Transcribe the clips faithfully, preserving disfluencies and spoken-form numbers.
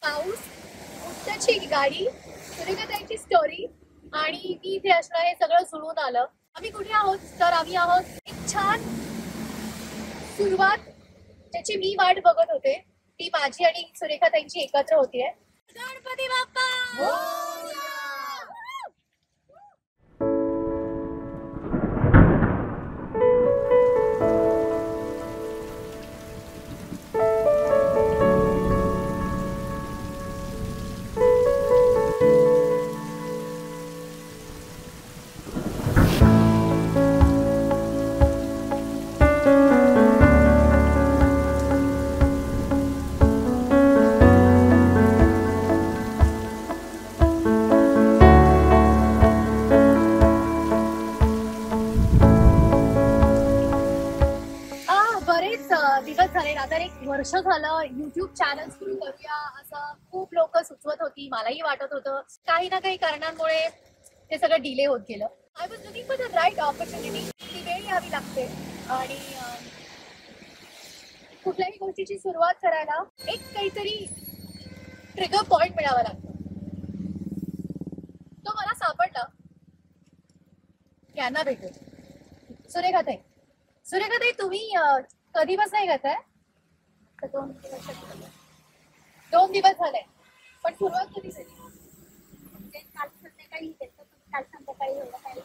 पाऊस, उत्तरची गाडी, सुरेखाताईंची स्टोरी आणि मी इथे असणं हे सगळं जुळून आलं. आम्ही कुठे आहोत तर आम्ही आहोत एक छान सुरुवात ज्याची मी वाट बघत होते. ती माझी आणि सुरेखाताईंची एकत्र होतीये. गणपती बाप्पा दिवस झाले ना, तर एक वर्ष झालं युट्यूब चॅनल सुरू करूया असं खूप लोक सुचवत होती. मलाही वाटत होतं. काही ना काही कारणांमुळे ते सगळं डिले होत गेलं. I was looking for the right opportunity. ती वेळ यावी लागते आणि कुठल्याही गोष्टीची सुरुवात करायला एक काहीतरी ट्रिगर पॉइंट मिळावा लागतो. तो मला सापडला. यांना भेटू. सुरेखाताई सुरेखाताई तुम्ही कधीपासून हे करताय? दोन दिवस दोन दिवस झाले. पण सुरुवात कधी झाली? काल संध्याकाळी काल संध्याकाळी एवढं काही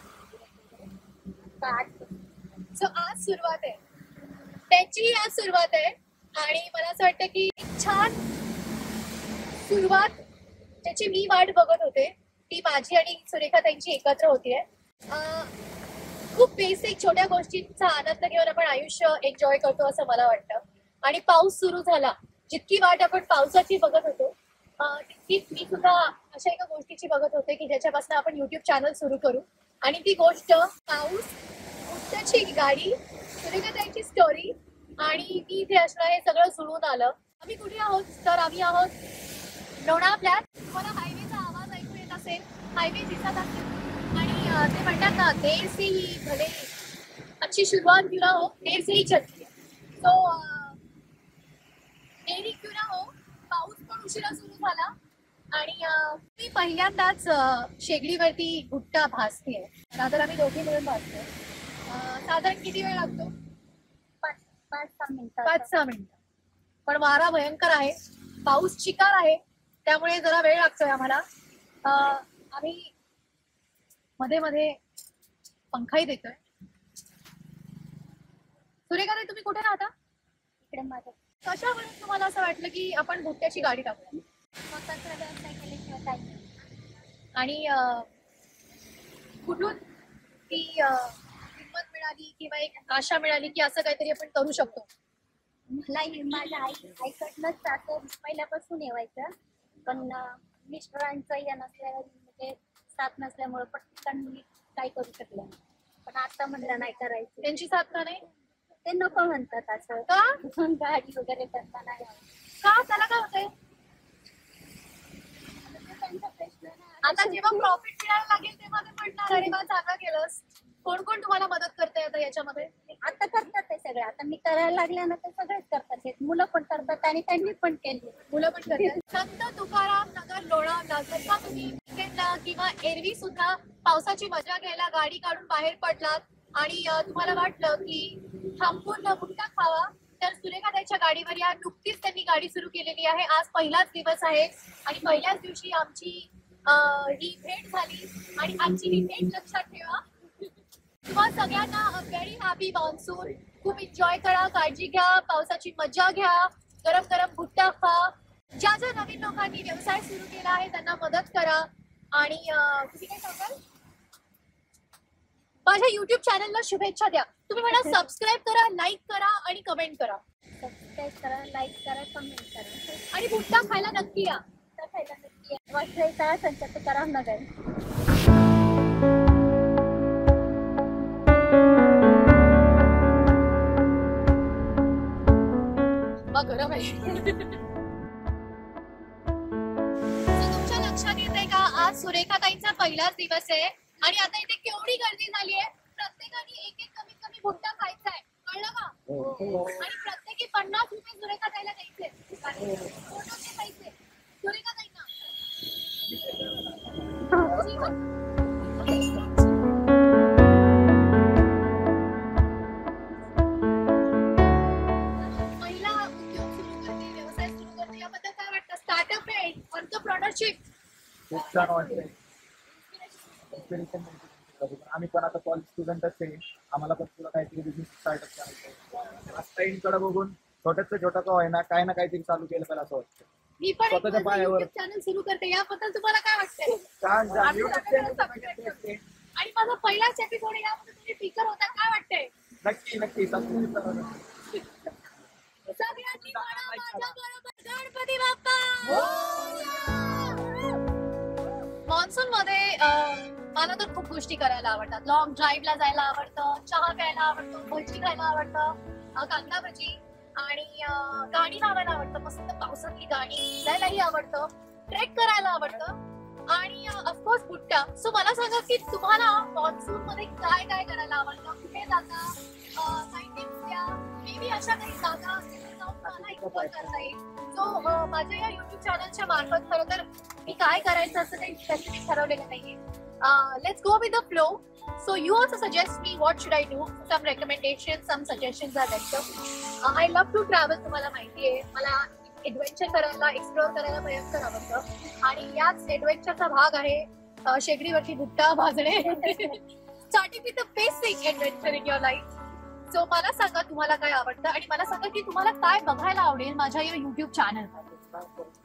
सो आज सुरुवात आहे. त्याची आज सुरुवात आहे आणि मला असं वाटतं की एक छान सुरुवात ज्याची मी वाट बघत होते ती माझी आणि सुरेखाताईंची एकत्र होतीये. खूप बेसिक छोट्या गोष्टींचा आनंद घेऊन आपण आयुष्य एन्जॉय करतो असं मला वाटतं. आणि पाऊस सुरू झाला. जितकी वाट आपण पावसाची बघत होतो तितकीच मी सुद्धा अशा एका गोष्टीची बघत होते की ज्याच्यापासून आपण युट्यूब चॅनल सुरू करू. आणि ती गोष्ट पाऊस, उत्तरची गाडी, सुरेखाताईंची स्टोरी आणि मी इथे असणं हे सगळं जुळून आलं. आम्ही कुठे आहोत तर आम्ही आहोत लोणावळ्यात. तुम्हाला हायवेचा आवाज ऐकू येत असेल, हायवे दिसत असेल आणि ते म्हणतात ना देर से ही भले अच्छी शुरुआत क्यों ना हो देर से ही चलती है. सो देरी क्यों ना हो, पाऊस पण उशिरा सुरू झाला आणि मी पहिल्यांदाच शेगडीवरती गुट्टा भाजतेय. रात्र आम्ही दोघे मिळून भाजतोय. साधारण किती वेळ लागतो? पाच पाच सहा मिनिटं पाच सहा मिनिटं पण वारा भयंकर आहे, पाऊस चिकार आहे, त्यामुळे जरा वेळ लागतोय आम्हाला. आम्ही मध्ये मध्ये पंखाही देतोय. सुरेखाताई तुम्ही कुठे राहता? इकडे माझ्या. कशावरून तुम्हाला असं वाटलं की आपण गुट्ट्याची गाडी टाकूया? स्वतःचा व्यवसाय केल्याशिवाय काय. आणि कुठून ती हिंमत मिळाली किंवा एक आशा मिळाली की असं काहीतरी आपण करू शकतो? मलाही माझ्या आई आईकडनंच असं पहिल्यापासून येवायचं, पण मिस्टरांचा या नसल्या म्हणजे साथ नसल्यामुळे पटकन मी काय करू शकले. पण आता म्हणलं नाही करायचं. त्यांची साथ का नाही? ते नको म्हणतात. असं का? गाडी वगैरे करताना का? त्याला काय होतंय? त्यांचा प्रश्न. आता जेव्हा प्रॉफिट मिळायला लागेल तेव्हा ते म्हणणार अरे बा चांगलं केलंस. कोण कोण तुम्हाला मदत करते आता याच्यामध्ये? आता करतात ते सगळे. आता मी करायला लागल्यानंतर सगळेच करतात. मुलं पण करतात आणि त्यांनी पण केली. मुलं पण करतात. संत तुकाराम नगर लोणावळा जर तुम्ही विकेंडला किंवा एरवी सुद्धा पावसाची मजा घ्यायला गाडी काढून बाहेर पडलात आणि तुम्हाला वाटलं की थांबून गुट्टा खावा तर सुरेखाताईच्या गाडीवर या. नुकतीच त्यांनी गाडी सुरू केलेली आहे. आज पहिलाच दिवस आहे आणि पहिल्याच दिवशी आमची ही भेट झाली आणि आजची ही भेट लक्षात ठेवा. तुम्हा सगळ्यांना व्हेरी हॅपी मान्सून. खूप एन्जॉय करा, काळजी घ्या, पावसाची मजा घ्या, गरम गरम गुट्टा खा. ज्या ज्या नवीन लोकांनी व्यवसाय सुरू केला आहे त्यांना मदत करा. आणि तुम्ही काय सांगाल? माझ्या युट्यूब चॅनलला शुभेच्छा द्या. तुम्ही मला सबस्क्राईब करा, लाईक करा आणि कमेंट करा. सबस्क्राईब करा, लाईक करा, कमेंट करा आणि गुट्टा खायला नक्की या. गुट्टा खायला नक्की या. वाटलं संत तुकाराम नगर. गरम आहे. तुमच्या लक्षात येते का आज सुरेखाताईंचा पहिलाच दिवस आहे आणि आता इथे केवढी गर्दी झाली आहे. प्रत्येकाने एक एक कमीत कमी गुट्टा खायचा आहे, कळलं का? आणि प्रत्येकी पन्नास रुपये सुरेखाताईला द्यायचे. फोटोचे पैसे पार्टनरशिप खूप छान वाटतंय. इन्स्पिरेशन मिळते तुमच्याकडून. आम्ही पण आता कॉलेज स्टुडंटच आहे, आम्हाला पण तुला काहीतरी बिझनेस स्टार्टअप करायचं आहे. ताईंकडे बघून छोट्याचं छोटं का होईना काही ना काहीतरी चालू केलं पाहिजे असं वाटतं. मी पण स्वतःच्या पायावर. युट्यूब चॅनल सुरू करते, याबद्दल तुम्हाला काय वाटतंय? छान छान. आम्ही YouTube सगळ्यांना channel subscribe तर करते. आणि माझा पहिलाच एपिसोड यामध्ये तुम्ही स्पीकर होता, काय वाटतंय? नक्की नक्की सबस्क्राईब करा. सगळ्यांनी म्हणा माझ्याबरोबर गणपती बाप्पा. मान्सून मध्ये अं, मला तर खूप गोष्टी करायला आवडतात. लॉंग ड्राईव्हला जायला आवडतं, चहा प्यायला आवडतं, भजी खायला आवडतं, अं, कांदा भजी आणि अं, गाणी लावायला आवडतं, मस्त पावसातली गाणी गायलाही आवडतं, ट्रेक करायला आवडतं आणि ऑफकोर्स बुट्टा. सो मला सांगा की तुम्हाला मान्सून मध्ये काय काय करायला आवडतं, कुठे जाता, अं, काही टिप्स द्या. मे बी अशा काही जागा जिथे जाऊन मला एक्सप्लोर करता येईल. सो माझ्या या युट्यूब चॅनलच्या मार्फत खरं तर मी काय करायचं असं काही स्पेसिफिक ठरवलेलं नाहीये. Let's go with the flow. So you also suggest me what should I do? Some recommendations, some suggestions are welcome. Uh, I love to travel. तुम्हाला माहिती आहे मला एडव्हेंचर करायला, एक्सप्लोर करायला भयंकर आवडतं आणि याच एडव्हेंचरचा भाग आहे अं, शेगडीवरती भुट्टा भाजणे. Starting with the basic adventure in your life. So मला सांगा तुम्हाला काय आवडतं आणि मला सांगा की तुम्हाला काय बघायला आवडेल माझ्या या युट्यूब चॅनलमध्ये.